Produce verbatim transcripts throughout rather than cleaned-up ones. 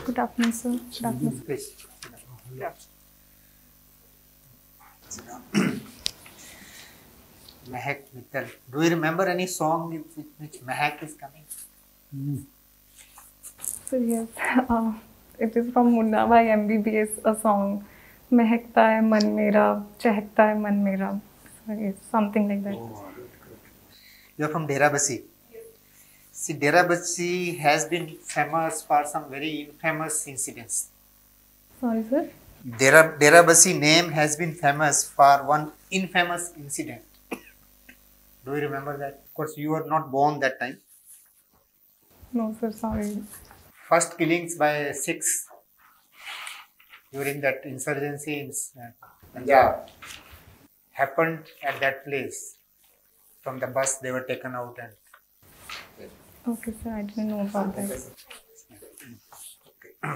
Good afternoon, sir. Good afternoon. Please. Yeah. Mehak Mittal. Do you remember any song in which, which Mehak is coming? Mm. So yes, uh, it is from Munna by M B B S, a song. Mehakta hai man mera, chehkta hai man mera. So yes, something like that. Oh, good, good. You are from Derabasi. Yes. See, Derabasi has been famous for some very infamous incidents. Sorry, sir? Dera, Derabasi name has been famous for one infamous incident. Do you remember that? Of course, you were not born that time. No, sir, sorry. First killings by Sikhs during that insurgency in Punjab happened at that place. From the bus, they were taken out and. Okay, sir, I didn't know about that. Okay.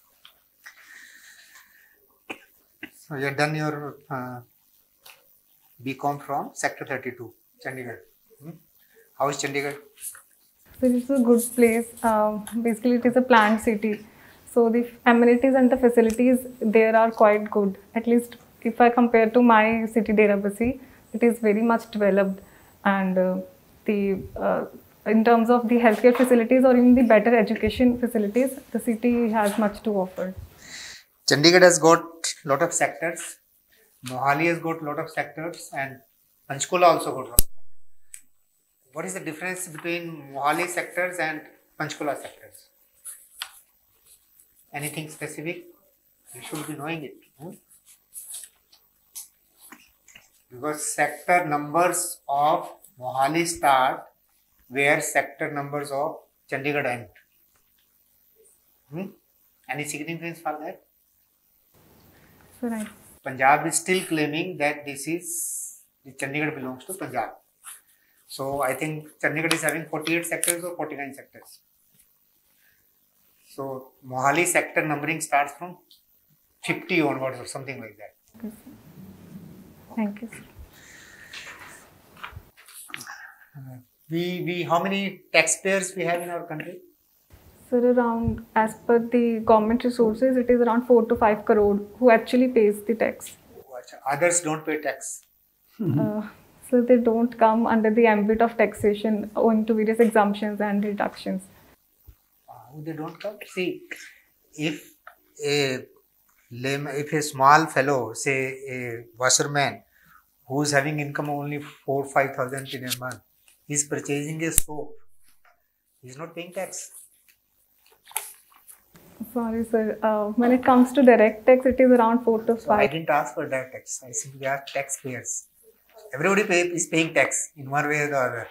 So you have done your uh, B Com from Sector thirty-two, Chandigarh. Hmm? How is Chandigarh? So it is a good place. Um, basically, it is a planned city. So the amenities and the facilities there are quite good. At least if I compare to my city, Derabasi, it is very much developed. And uh, the uh, in terms of the healthcare facilities or even the better education facilities, the city has much to offer. Chandigarh has got lot of sectors. Mohali has got lot of sectors, and Panchkula also got lot. What is the difference between Mohali sectors and Panchkula sectors? Anything specific? You should be knowing it. Hmm? Because sector numbers of Mohali start where sector numbers of Chandigarh end. Hmm? Any significance for that? Right. Punjab is still claiming that this is, the Chandigarh belongs to Punjab. So I think Chandigarh is having forty-eight sectors or forty-nine sectors. So Mohali sector numbering starts from fifty onwards or something like that. Okay, thank you, sir. Uh, we, we, how many taxpayers we have in our country? Sir, around, as per the government resources, it is around four to five crore who actually pays the tax. Others don't pay tax. Uh, so they don't come under the ambit of taxation owing to various exemptions and deductions. Uh, they don't come. See, if a if a small fellow, say a washerman, who is having income only four five thousand in a month, is purchasing a soap, he is not paying tax. Sorry, sir. Uh, when it comes to direct tax, it is around four to five. So I didn't ask for direct tax. I simply asked taxpayers. Everybody pay, is paying tax in one way or the other.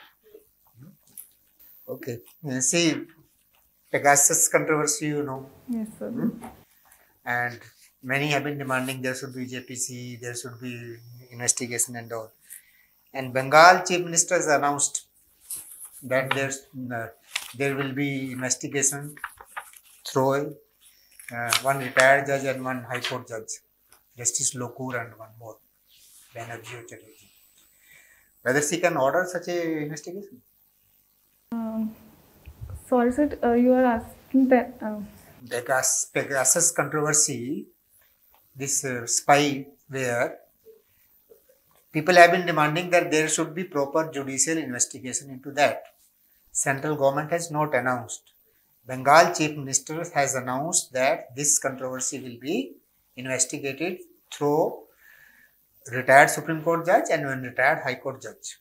Okay. You see, Pegasus controversy, you know. Yes, sir. Hmm? And many have been demanding there should be J P C, there should be investigation and all. And Bengal Chief Minister has announced that there's, uh, there will be investigation through uh, one retired judge and one High Court judge, Justice Lokur and one more, Banerjee or Chatterjee. Whether she can order such a investigation? Um, sorry, sir. Uh, you are asking that. Uh, Pegasus, Pegasus controversy, this uh, spyware, people have been demanding that there should be proper judicial investigation into that. Central government has not announced. Bengal Chief Minister has announced that this controversy will be investigated through retired Supreme Court judge and one retired High Court judge.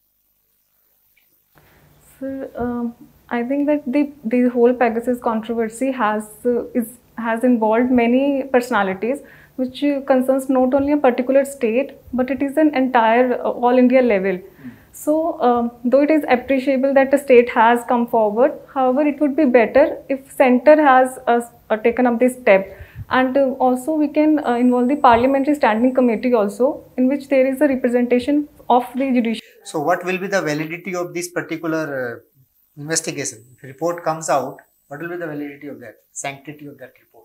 Sir, um, I think that the the whole Pegasus controversy has uh, is has involved many personalities, which uh, concerns not only a particular state, but it is an entire uh, all India level. Mm. So, um, though it is appreciable that the state has come forward, however, it would be better if centre has uh, uh, taken up this step. And uh, also we can uh, involve the Parliamentary Standing Committee also, in which there is a representation of the judiciary. So what will be the validity of this particular uh, investigation? If a report comes out, what will be the validity of that, sanctity of that report?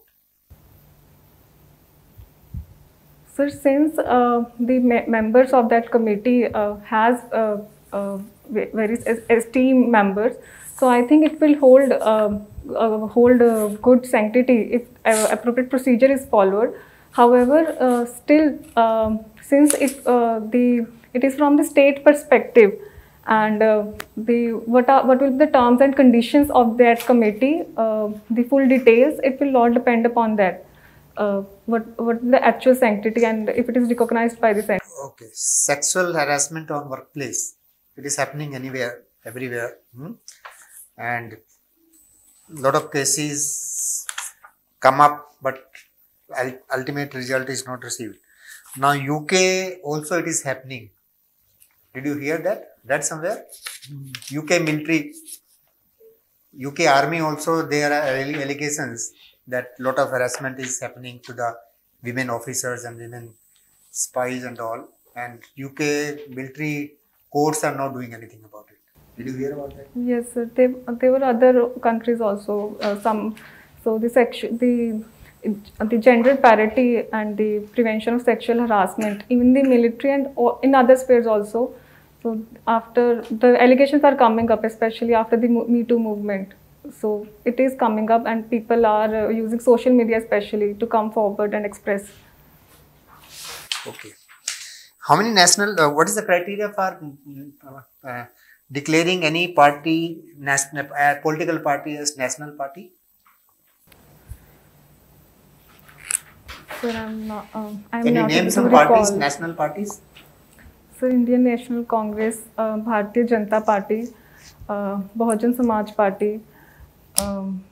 Sir, since uh, the me members of that committee uh, has uh, uh, various esteemed members, so I think it will hold uh, uh, hold uh, good sanctity if uh, appropriate procedure is followed. However, uh, still, um, since it uh, the it is from the state perspective, and uh, the what are what will be the terms and conditions of that committee, uh, the full details, it will all depend upon that. Uh, what what the actual sanctity and if it is recognized by the center. Okay, sexual harassment on workplace. It is happening anywhere, everywhere, hmm? And lot of cases come up, but ultimate result is not received. Now U K also it is happening. Did you hear that? That somewhere? U K military, U K army also there are allegations that lot of harassment is happening to the women officers and women spies and all. And U K military courts are not doing anything about it. Did you hear about that? Yes, sir. There, there were other countries also. Uh, some, so the sexual, the the gender parity and the prevention of sexual harassment, even the military and in other spheres also. So after the allegations are coming up, especially after the Me Too movement. So it is coming up, and people are uh, using social media especially to come forward and express. Okay. How many national? Uh, what is the criteria for uh, uh, declaring any party, national uh, political party as national party? Sir, I'm not. Um, I'm Can you not name able some to parties, recall. national parties? So Indian National Congress, uh, Bharatiya Janata Party, uh, Bahujan Samaj Party. Um,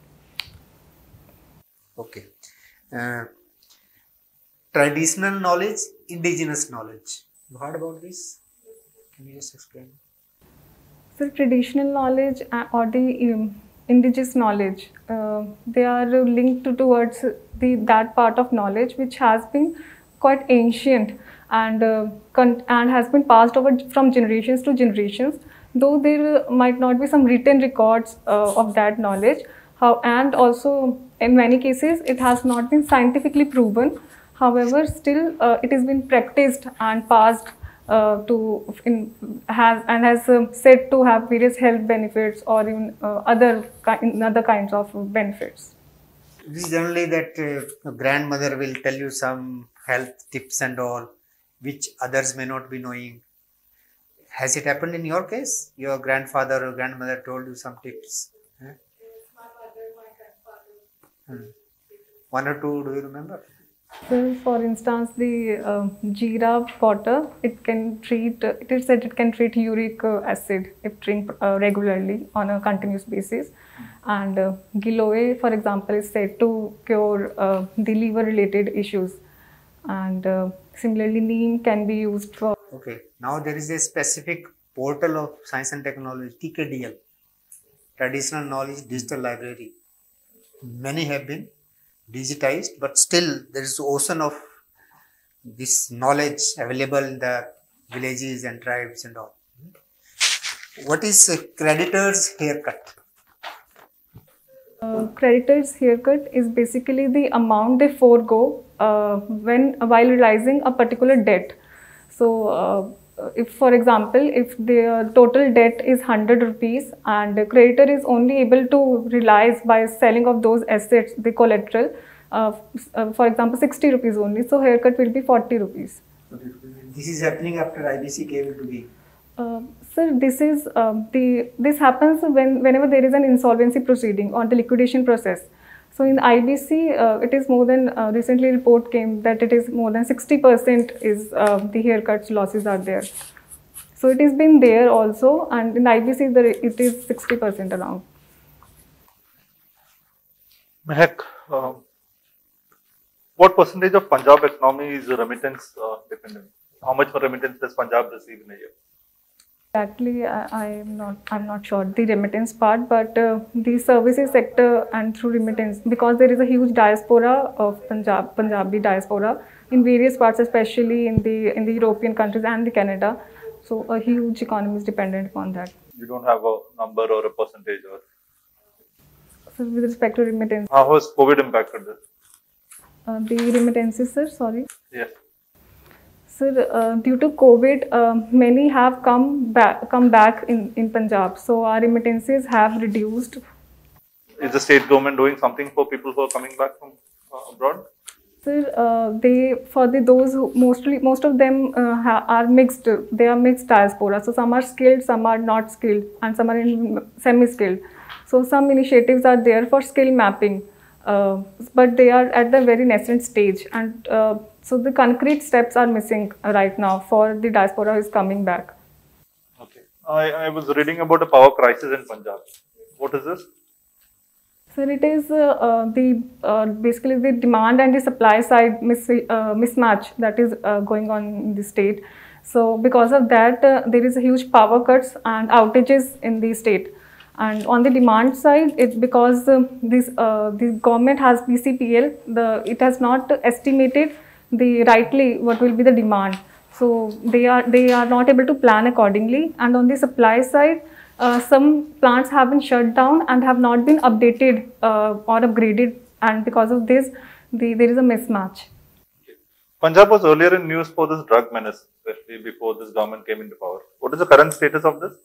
okay. Uh, traditional knowledge, indigenous knowledge. You heard about this? Can you just explain? So traditional knowledge or the um, indigenous knowledge, uh, they are linked to, towards the that part of knowledge which has been quite ancient and uh, and has been passed over from generations to generations. Though there might not be some written records uh, of that knowledge, how and also in many cases it has not been scientifically proven. However, still uh, it has been practiced and passed uh, to in has and has uh, said to have various health benefits or even uh, other ki other kinds of benefits. It is generally that uh, grandmother will tell you some health tips and all, which others may not be knowing. Has it happened in your case? Your grandfather or grandmother told you some tips? Huh? My mother, my grandfather. Hmm. One or two, do you remember? So, for instance, the uh, jeera water, it can treat, uh, it is said it can treat uric uh, acid if drink uh, regularly on a continuous basis. And uh, giloe, for example, is said to cure uh, the liver related issues. And uh, similarly, neem can be used for. Okay, now there is a specific portal of science and technology, T K D L, Traditional Knowledge Digital Library. Many have been digitized, but still there is ocean of this knowledge available in the villages and tribes and all. What is a creditor's haircut? Uh, creditor's haircut is basically the amount they forego uh, when while realizing a particular debt. So, uh, if for example, if the total debt is one hundred rupees and the creditor is only able to realize by selling of those assets, the collateral, uh, uh, for example, sixty rupees only, so haircut will be forty rupees. This is happening after I B C came into being. Uh, sir, this is um, the this happens when whenever there is an insolvency proceeding or the liquidation process. So in I B C, uh, it is more than uh, recently report came that it is more than sixty percent is uh, the haircuts losses are there. So it has been there also, and in I B C the, it is sixty percent around. Mehak, uh, what percentage of Punjab economy is remittance uh, dependent? How much remittance does Punjab receive in a year? Exactly, I am not. I'm not sure the remittance part, but uh, the services sector and through remittance, because there is a huge diaspora of Punjab, Punjabi diaspora in various parts, especially in the in the European countries and the Canada. So a huge economy is dependent upon that. You don't have a number or a percentage, or so with respect to remittance. How has COVID impacted this? Uh, the remittances, sir. Sorry. Yes. Sir, uh, due to COVID, uh, many have come back come back in, in Punjab. So our remittances have reduced. is the state government doing something for people who are coming back from uh, abroad? Sir, uh, they for the those who mostly most of them uh, ha, are mixed. They are mixed diaspora. So some are skilled, some are not skilled, and some are in semi-skilled. So some initiatives are there for skill mapping, uh, but they are at the very nascent stage, and uh, so the concrete steps are missing right now for the diaspora who is coming back. Okay, I, I was reading about a power crisis in Punjab. What is this? So it is uh, uh, the uh, basically the demand and the supply side mis uh, mismatch that is uh, going on in the state. So because of that, uh, there is a huge power cuts and outages in the state. And on the demand side, it's because uh, this uh, the government has P C P L. The it has not estimated the rightly what will be the demand. So they are they are not able to plan accordingly. And on the supply side, uh, some plants have been shut down and have not been updated uh, or upgraded. And because of this, the there is a mismatch. Punjab was earlier in news for this drug menace, especially before this government came into power. What is the current status of this?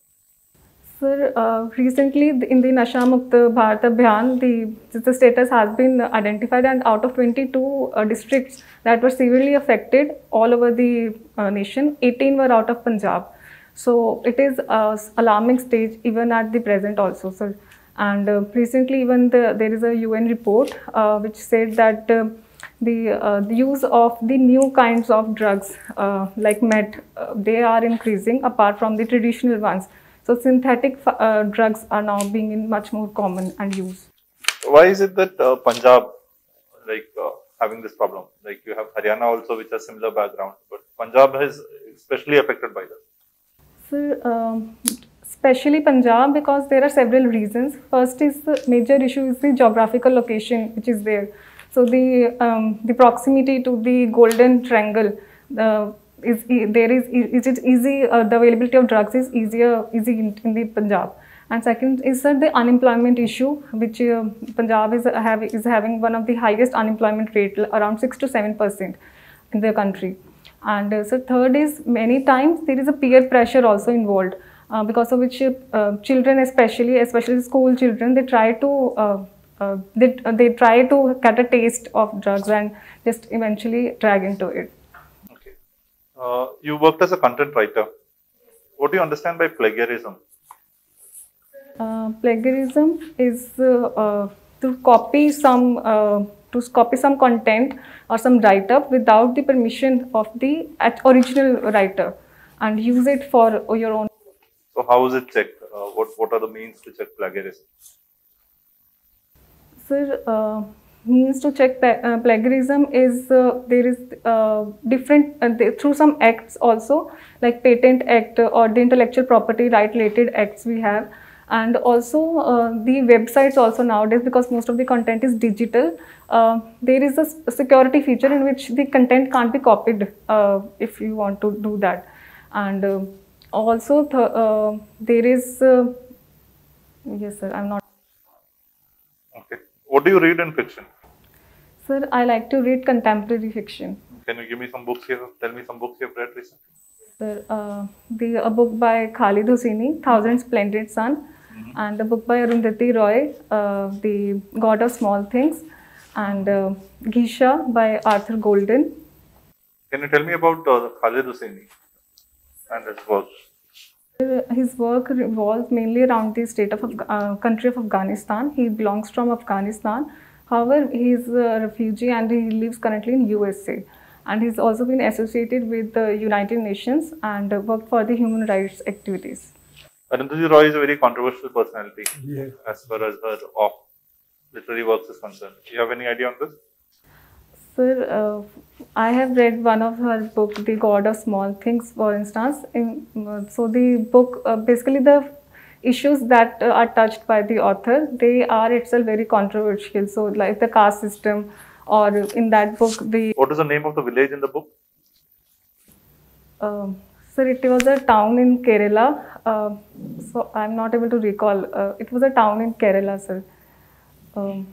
Sir, uh, recently in the Nasha Mukta Bharat Abhiyan, the, the status has been identified, and out of twenty-two uh, districts that were severely affected all over the uh, nation, eighteen were out of Punjab. So it is a alarming stage even at the present also, sir. And uh, recently even the, there is a U N report uh, which said that uh, the, uh, the use of the new kinds of drugs uh, like meth, uh, they are increasing apart from the traditional ones. So synthetic uh, drugs are now being much more common and used. Why is it that uh, Punjab, like uh, having this problem? Like you have Haryana also, which has similar background, but Punjab is especially affected by that. Sir, um, especially Punjab, because there are several reasons. First is the major issue is the geographical location which is there. So the um, the proximity to the Golden Triangle. The Is there is is it easy? Uh, the availability of drugs is easier easy in, in the Punjab, and second is that the unemployment issue, which uh, Punjab is uh, have is having one of the highest unemployment rate, around six to seven percent in the country, and uh, so third is many times there is a peer pressure also involved, uh, because of which uh, children, especially especially school children, they try to uh, uh, they uh, they try to get a taste of drugs and just eventually drag into it. Uh, you worked as a content writer. What do you understand by plagiarism? Uh, plagiarism is uh, uh, to copy some uh, to copy some content or some write-up without the permission of the original writer and use it for your own. So how is it checked? Uh, what what are the means to check plagiarism? Sir, uh, means to check uh, plagiarism is uh, there is uh, different uh, they, through some acts also, like Patent Act or the Intellectual Property Right related acts we have, and also uh, the websites also nowadays, because most of the content is digital. Uh, there is a security feature in which the content can't be copied uh, if you want to do that, and uh, also th uh, there is uh, yes sir, I'm not. Okay. What do you read in fiction? Sir, I like to read contemporary fiction. Can you give me some books here? Tell me some books you've read recently. Sir, uh, the a book by Khalid Hosseini, Thousand Splendid Sun, mm-hmm. and a book by Arundhati Roy, uh, The God of Small Things, and uh, Geisha by Arthur Golden. Can you tell me about uh, Khalid Hosseini and his work? His work revolves mainly around the state of uh, country of Afghanistan. He belongs from Afghanistan. However, he is a refugee and he lives currently in U S A. And he's also been associated with the United Nations and worked for the human rights activities. Arundhati Roy is a very controversial personality, yeah, as far as her off literary works is concerned. Do you have any idea on this? Sir, uh, I have read one of her book, The God of Small Things, for instance. In, uh, so the book, uh, basically the issues that uh, are touched by the author, they are itself very controversial. So like the caste system, or in that book, the... What is the name of the village in the book? Uh, sir, it was a town in Kerala. Uh, so I'm not able to recall. Uh, it was a town in Kerala, sir. Um,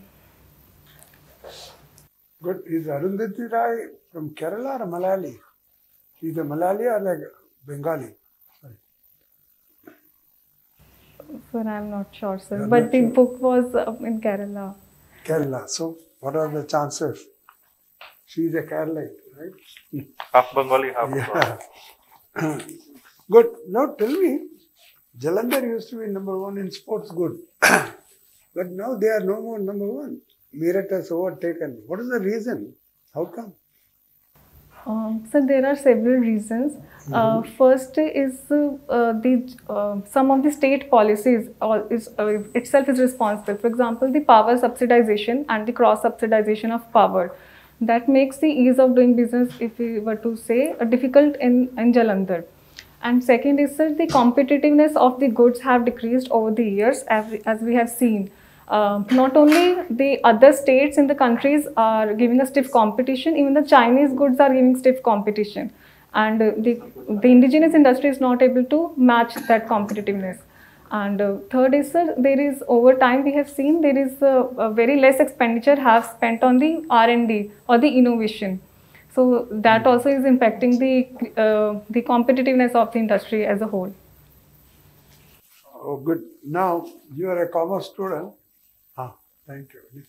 Good. Is Arundhati Roy from Kerala or Malayali? Is a Malayali or like Bengali? Sorry. Sir, I'm not sure, sir. You're but not the sure? book was uh, in Kerala. Kerala. So, what are the chances? She's a Keralite, right? Half Bengali, half Bengali. Yeah. Good. Now tell me, Jalandhar used to be number one in sports good. But now they are no more number one. Meerut has overtaken. What is the reason? How come? Um, so there are several reasons. Uh, first is uh, uh, the uh, some of the state policies all is uh, itself is responsible. For example, the power subsidization and the cross subsidization of power, that makes the ease of doing business, if we were to say, uh, difficult in in Jalandhar. And second is that the competitiveness of the goods have decreased over the years, as we, as we have seen. Uh, not only the other states in the countries are giving a stiff competition, even the Chinese goods are giving stiff competition. And uh, the, the indigenous industry is not able to match that competitiveness. And uh, third is, sir, there is over time we have seen there is a, a very less expenditure have spent on the R and D or the innovation. So that also is impacting the uh, the competitiveness of the industry as a whole. Oh, good. Now you are a commerce student. Ah, thank you.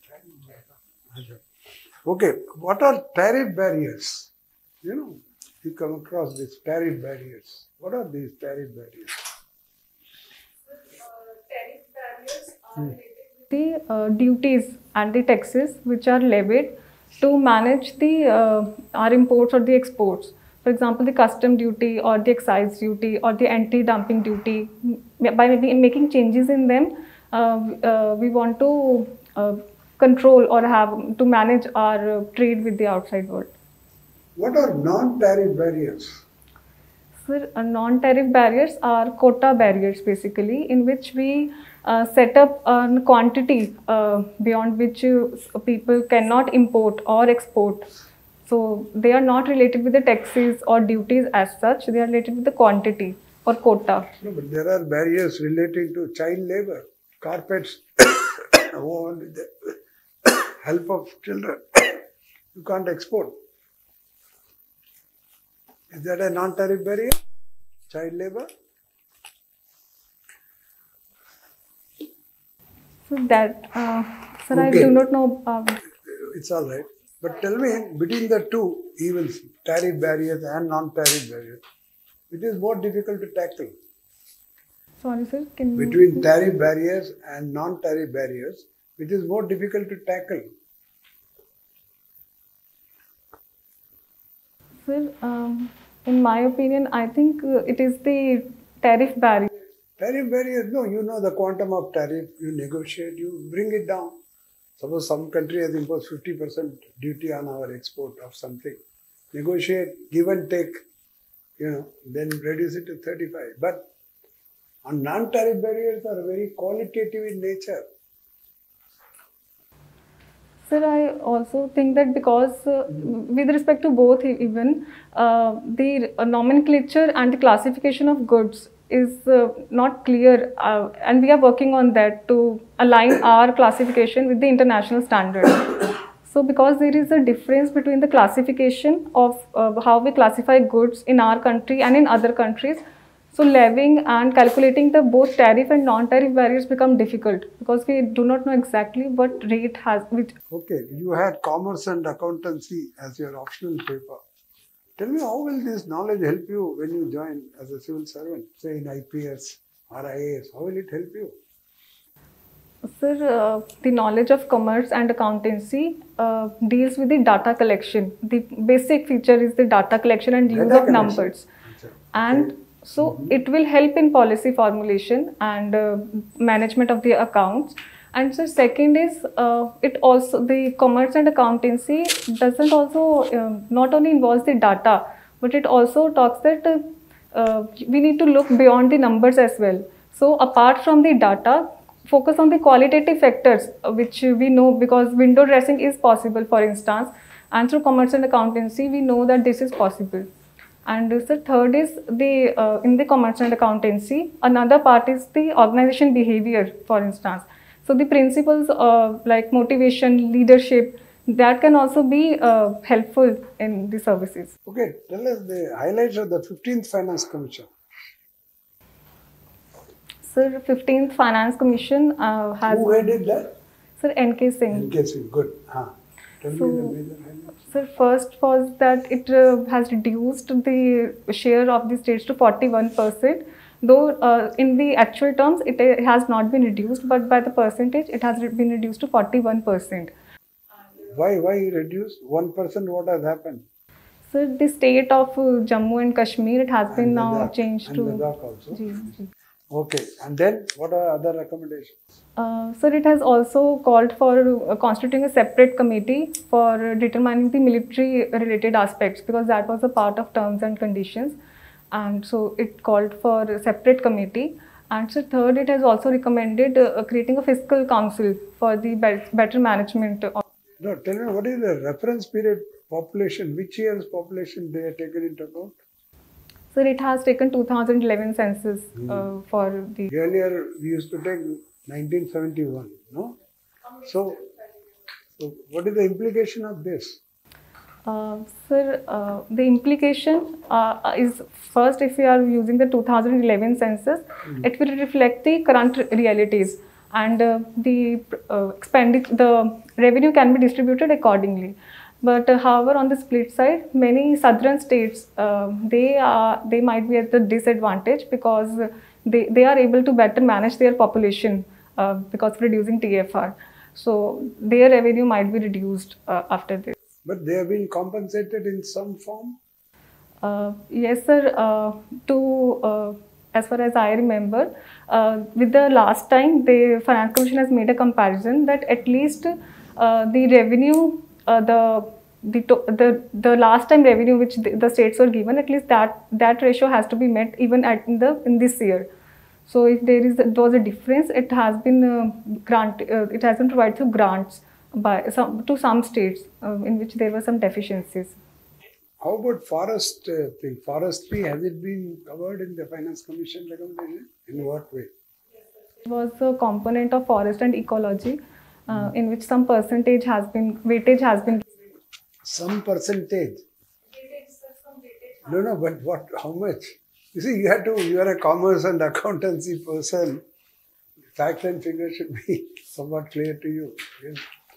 Okay, what are tariff barriers? You know, you come across these tariff barriers. What are these tariff barriers? Tariff barriers are related with the uh, duties and the taxes which are levied to manage the uh, our imports or the exports. For example, the custom duty or the excise duty or the anti-dumping duty. By making changes in them, uh, uh, we want to uh, control or have to manage our uh, trade with the outside world. What are non-tariff barriers? Sir, uh, non-tariff barriers are quota barriers basically, in which we uh, set up a quantity uh, beyond which uh, people cannot import or export. So they are not related with the taxes or duties as such, they are related with the quantity or quota. No, but there are barriers relating to child labor, carpets, woven with the help of children. You can't export. Is that a non-tariff barrier? Child labor? So that, uh, sir, I Okay. do not know. Uh, It's all right. But tell me, between the two evils, tariff barriers and non-tariff barriers, it is more difficult to tackle. sorry, sir. Can you? Between tariff barriers and non-tariff barriers, it is more difficult to tackle. Sir, um, in my opinion, I think uh, it is the tariff barrier. Tariff barriers, no, you know the quantum of tariff, you negotiate, you bring it down. Suppose some country has imposed fifty percent duty on our export of something. Negotiate, give and take, you know, then reduce it to thirty-five. But on non-tariff barriers are very qualitative in nature. Sir, I also think that because uh, with respect to both e- even, uh, the uh, nomenclature and the classification of goods is uh, not clear, uh, and we are working on that to align our classification with the international standard. So because there is a difference between the classification of uh, how we classify goods in our country and in other countries, so levying and calculating the both tariff and non-tariff barriers become difficult because we do not know exactly what rate has which. Okay, you had commerce and accountancy as your optional paper. Tell me, how will this knowledge help you when you join as a civil servant, say in I P S or I A S? How will it help you? Sir, uh, the knowledge of commerce and accountancy uh, deals with the data collection. The basic feature is the data collection and use Data of collection. numbers. And so it will help in policy formulation and uh, management of the accounts. And so second is uh, it also the commerce and accountancy doesn't also um, not only involves the data, but it also talks that uh, uh, we need to look beyond the numbers as well. So apart from the data, focus on the qualitative factors uh, which we know, because window dressing is possible, for instance, and through commerce and accountancy we know that this is possible. And the third is the uh, in the commerce and accountancy, another part is the organization behavior, for instance. So the principles uh, like motivation, leadership, that can also be uh, helpful in the services. Okay, tell us the highlights of the fifteenth Finance Commission. Sir, fifteenth Finance Commission uh, has... Who headed that? Sir, N K Singh. N K Singh, good. Huh. Tell So- me the major highlights. Sir, first was that it uh, has reduced the share of the states to forty-one percent. Though uh, in the actual terms, it uh, has not been reduced, but by the percentage, it has re- been reduced to forty-one percent. Why, why reduced? one percent what has happened? So the state of uh, Jammu and Kashmir, it has been And now Ladakh. changed And to... Ladakh also. Ji, ji. Okay, and then what are other recommendations? Uh, sir, it has also called for uh, constituting a separate committee for uh, determining the military-related aspects, because that was a part of terms and conditions. And so it called for a separate committee. And so third, it has also recommended uh, creating a fiscal council for the be- better management of... No, tell me what is the reference period population? Which year's population they have taken into account? Sir, it has taken two thousand eleven census uh, for the... Earlier we used to take nineteen seventy-one, no? So, so what is the implication of this? Uh, sir, uh, the implication uh, is first, if we are using the two thousand eleven census, Mm-hmm. it will reflect the current realities, and uh, the uh, expenditure, the revenue can be distributed accordingly. But uh, however, on the split side, many southern states uh, they are they might be at the disadvantage because they they are able to better manage their population uh, because of reducing T F R. So their revenue might be reduced uh, after this. But they have been compensated in some form? Uh, yes, sir. Uh, to uh, as far as I remember, uh, with the last time, the Finance Commission has made a comparison that at least uh, the revenue, uh, the the, to- the the last time revenue which the, the states were given, at least that that ratio has to be met even at in the in this year. So if there is there was a difference, it has been uh, grant uh, it has been provided through grants by some to some states uh, in which there were some deficiencies. How about forest uh, thing? Forestry, has it been covered in the Finance Commission recommendation? In what way? It was a component of forest and ecology, uh, in which some percentage has been weightage has been. Some percentage. No, no, but what? How much? You see, you have to. You are a commerce and accountancy person. Fact and figure should be somewhat clear to you. Yes.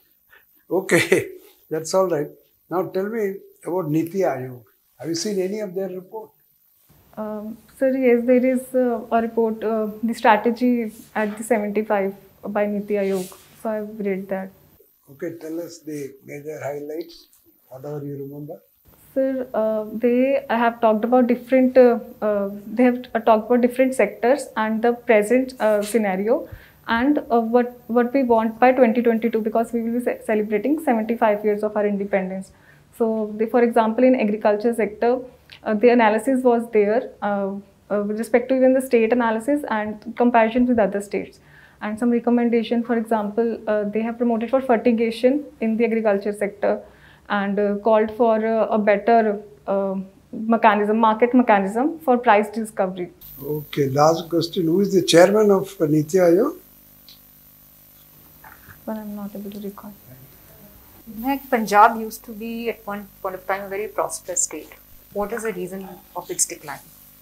Okay, that's all right. Now tell me about Niti Aayog. Have you seen any of their report? Um, sir, yes, there is uh, a report, uh, the strategy at the seventy-five by Niti Aayog. So I've read that. Okay, tell us the major highlights, whatever you remember. Sir, uh, they have talked about different. Uh, uh, they have uh, talked about different sectors and the present uh, scenario, and uh, what what we want by twenty twenty-two, because we will be ce- celebrating seventy-five years of our independence. So, they, for example, in agriculture sector, uh, the analysis was there uh, uh, with respect to even the state analysis and comparison with other states. And some recommendation, for example, uh, they have promoted for fertigation in the agriculture sector and uh, called for uh, a better uh, mechanism, market mechanism for price discovery. Okay, last question. Who is the chairman of Niti Aayog? But I'm not able to recall. Like Punjab used to be at one point of time a very prosperous state. What is the reason of its decline?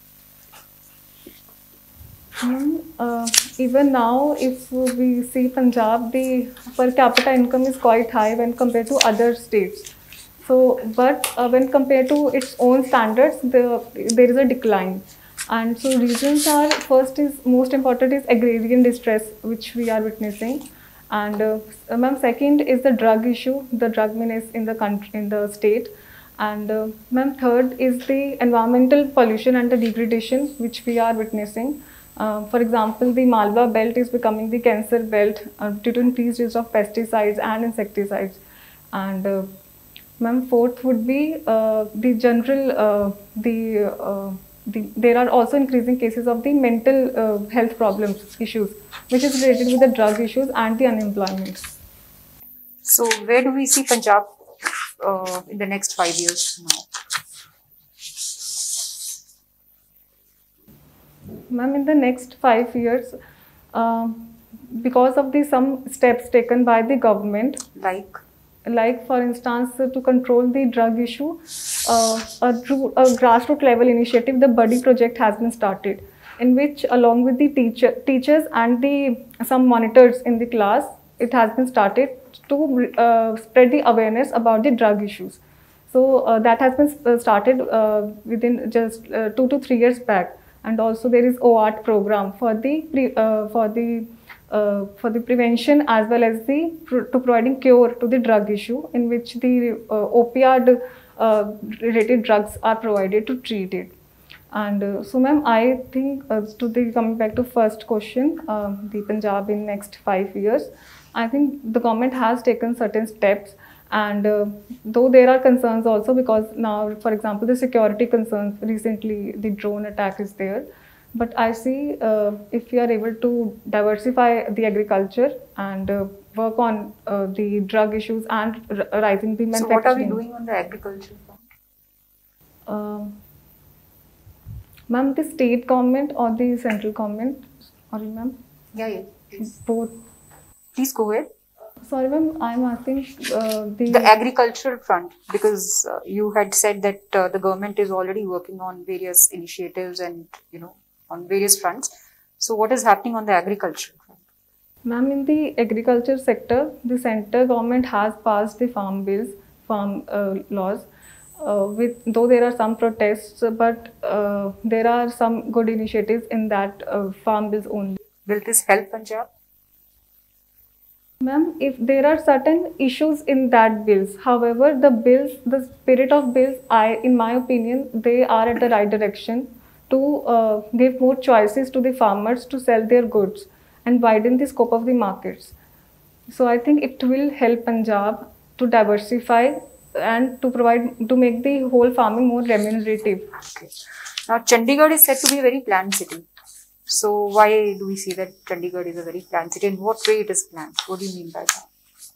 Hmm, uh, even now, if we see Punjab, the per capita income is quite high when compared to other states. So, but uh, when compared to its own standards, the, there is a decline. And so, reasons are, first is most important is agrarian distress, which we are witnessing. And uh, ma'am, second is the drug issue, the drug menace in the country, in the state. And uh, ma'am, third is the environmental pollution and the degradation which we are witnessing. Uh, for example, the Malwa belt is becoming the cancer belt uh, due to increased use of pesticides and insecticides. And uh, ma'am, fourth would be uh, the general, uh, the, uh, the there are also increasing cases of the mental uh, health problems issues, which is related with the drug issues and the unemployment. So, where do we see Punjab uh, in the next five years now? Ma'am, in the next five years, uh, because of the some steps taken by the government, Like, like for instance, uh, to control the drug issue, uh, a, through a grassroots level initiative, the Buddy project has been started. in which along with the teacher, teachers and the some monitors in the class, it has been started to uh, spread the awareness about the drug issues. So uh, that has been uh, started uh, within just uh, two to three years back, and also there is O A R T program for the pre, uh, for the uh, for the prevention as well as the to providing cure to the drug issue, in which the uh, opioid uh, related drugs are provided to treat it. And uh, so, ma'am, I think uh, to the coming back to first question, uh, the Punjab in next five years, I think the government has taken certain steps, and uh, though there are concerns also, because now, for example, the security concerns, recently the drone attack is there. But I see uh, if we are able to diversify the agriculture and uh, work on uh, the drug issues and r- rising the So manufacturing. what are we doing on the agriculture front? Um, Ma'am, the state government or the central government? Sorry, ma'am. Yeah, yeah. Please, Both. please go ahead. Sorry, ma'am. I'm asking uh, the. The agricultural front, because uh, you had said that uh, the government is already working on various initiatives and, you know, on various fronts. So what is happening on the agricultural front? Ma'am, in the agriculture sector, the central government has passed the farm bills, farm uh, laws. Uh, with though there are some protests, but uh, there are some good initiatives in that uh, farm bills only. Will this help Punjab? Ma'am, if there are certain issues in that bills, however, the bills, the spirit of bills, I, in my opinion, they are at the right direction to uh, give more choices to the farmers to sell their goods and widen the scope of the markets. So I think it will help Punjab to diversify and to provide, to make the whole farming more remunerative. Okay. Now, Chandigarh is said to be a very planned city. So why do we say that Chandigarh is a very planned city? In what way it is planned? What do you mean by that?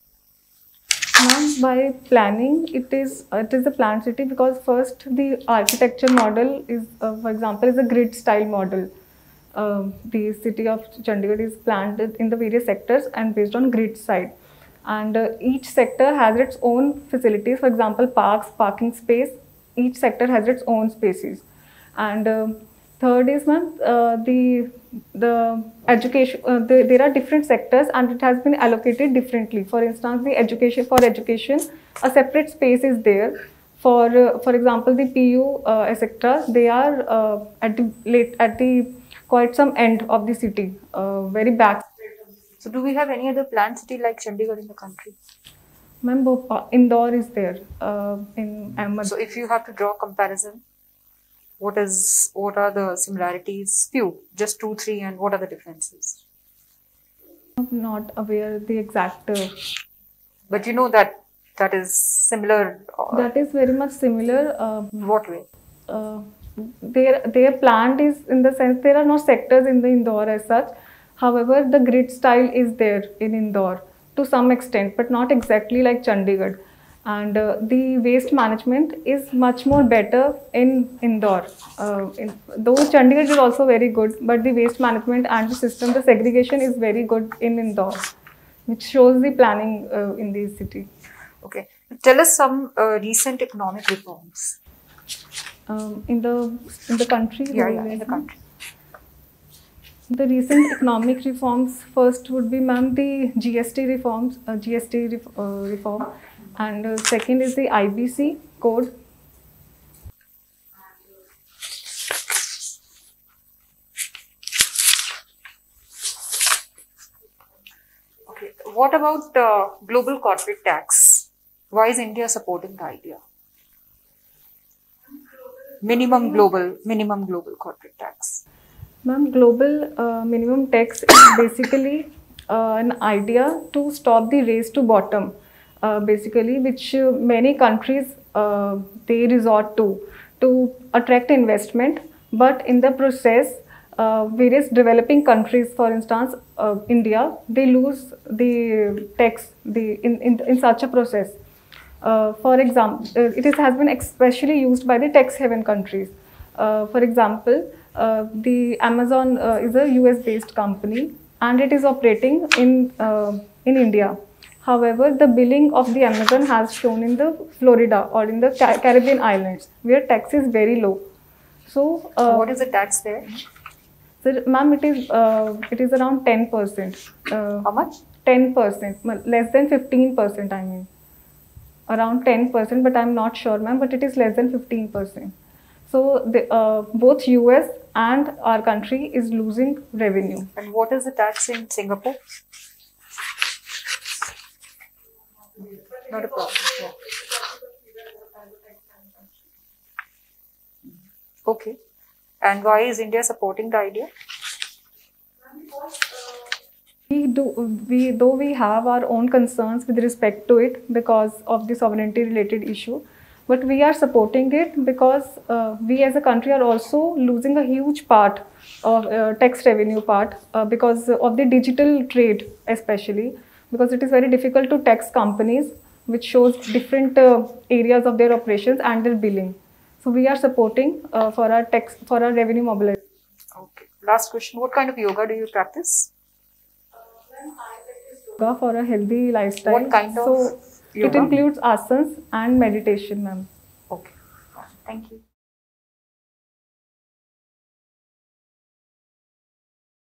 Ma'am, by planning, it is it is a planned city because first the architecture model is, uh, for example, is a grid style model. Uh, the city of Chandigarh is planned in the various sectors and based on grid side. And uh, each sector has its own facilities. For example, parks, parking space. Each sector has its own spaces. And uh, third is, ma'am, uh, the the education. Uh, the, there are different sectors, and it has been allocated differently. For instance, the education for education, a separate space is there. For uh, for example, the P U uh, et cetera. They are uh, at the late at the quite some end of the city, uh, very back. So do we have any other planned city like Chandigarh in the country? Ma'am, Bhopal, Indore is there uh, in Ahmed. So if you have to draw comparison, what is what are the similarities? Few, just two, three, and what are the differences? I'm not aware the exact. Uh, But you know that that is similar. Uh, that is very much similar. Uh, what way? uh, their their plant is in the sense there are no sectors in the Indore as such. However, the grid style is there in Indore to some extent, but not exactly like Chandigarh. And uh, the waste management is much more better in Indore. Uh, in, though Chandigarh is also very good, but the waste management and the system, the segregation is very good in Indore, which shows the planning uh, in the city. Okay. Tell us some uh, recent economic reforms. Um, in the in the country. Yeah, yeah, in the country. The recent economic reforms, first would be, ma'am, the G S T reforms, uh, G S T ref, uh, reform, and uh, second is the I B C code. Okay. What about uh, global corporate tax? Why is India supporting the idea? Minimum global, minimum global corporate tax. Ma'am, global uh, minimum tax is basically uh, an idea to stop the race to bottom, uh, basically, which uh, many countries uh, they resort to to attract investment, but in the process, uh, various developing countries, for instance, uh, India, they lose the tax the in in, in such a process. Uh, for example, uh, it is, has been especially used by the tax haven countries. Uh, for example, uh, the Amazon uh, is a U S based company and it is operating in uh, in India. However, the billing of the Amazon has shown in the Florida or in the Ca- Caribbean islands, where tax is very low. So, uh, What is the tax there? So, ma'am, it is uh, it is around ten percent. Uh, How much? ten percent, less than fifteen percent. I mean, around ten percent, but I'm not sure, ma'am. But it is less than fifteen percent. So, the, uh, both U S and our country is losing revenue. And what is the tax in Singapore? Not a problem. Yeah. Okay. And why is India supporting the idea? We do, we though we have our own concerns with respect to it because of the sovereignty related issue, but we are supporting it because uh, we as a country are also losing a huge part of uh, tax revenue part uh, because of the digital trade, especially because it is very difficult to tax companies, which shows different uh, areas of their operations and their billing. So we are supporting uh, for our tax for our revenue mobilization. Okay. Last question. What kind of yoga do you practice? Yoga for a healthy lifestyle. What kind of so yoga? It includes asanas and meditation, ma'am. Okay. Thank you.